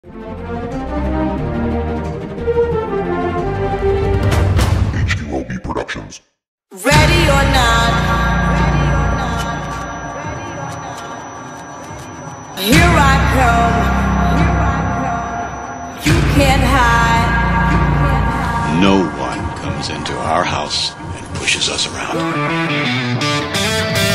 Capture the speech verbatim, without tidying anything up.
H two O B Productions. Ready or not, here I come. You can't hide. No one comes into our house and pushes us around.